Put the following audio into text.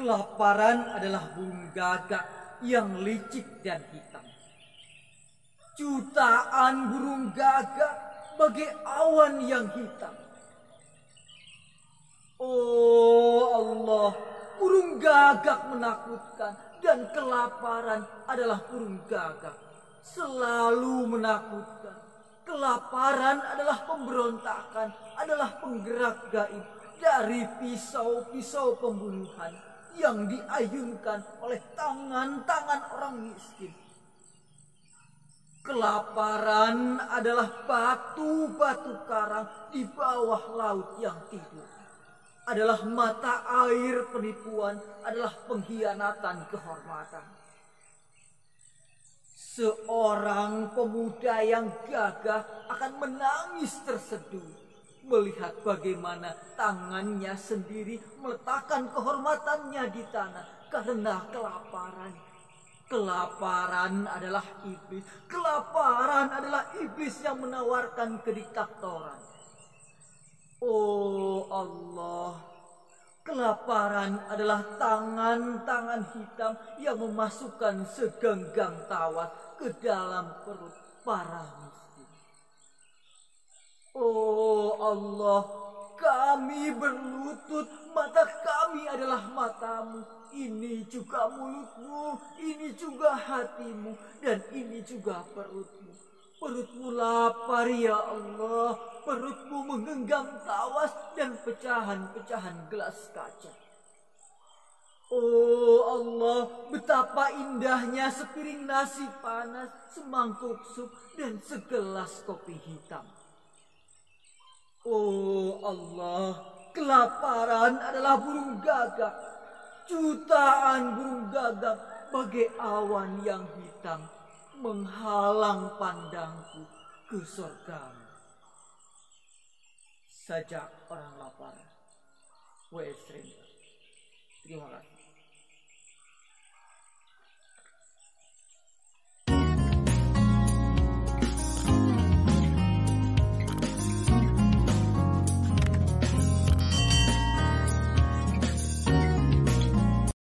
Kelaparan adalah burung gagak yang licik dan hitam. Jutaan burung gagak bagai awan yang hitam. Oh Allah, burung gagak menakutkan dan kelaparan adalah burung gagak. Selalu menakutkan. Kelaparan adalah pemberontakan, adalah penggerak gaib dari pisau-pisau pembunuhan yang diayunkan oleh tangan-tangan orang miskin. Kelaparan adalah batu-batu karang di bawah laut yang tidur. Adalah mata air penipuan, adalah pengkhianatan kehormatan. Seorang pemuda yang gagah akan menangis terseduh melihat bagaimana tangannya sendiri meletakkan kehormatannya di tanah karena kelaparan. Kelaparan adalah iblis. Kelaparan adalah iblis yang menawarkan kediktatoran. Oh Allah, kelaparan adalah tangan-tangan hitam yang memasukkan segenggam tawas ke dalam perut para miskin. Oh Allah, kami berlutut, mata kami adalah matamu, ini juga mulutmu, ini juga hatimu, dan ini juga perutmu. Perutmu lapar ya Allah, perutmu menggenggam tawas dan pecahan-pecahan gelas kaca. Oh Allah, betapa indahnya sepiring nasi panas, semangkuk sup, dan segelas kopi hitam. Oh Allah, kelaparan adalah burung gagak. Jutaan burung gagak bagai awan yang hitam menghalang pandangku ke surgamu. Sajak orang lapar. W.S. Terima kasih.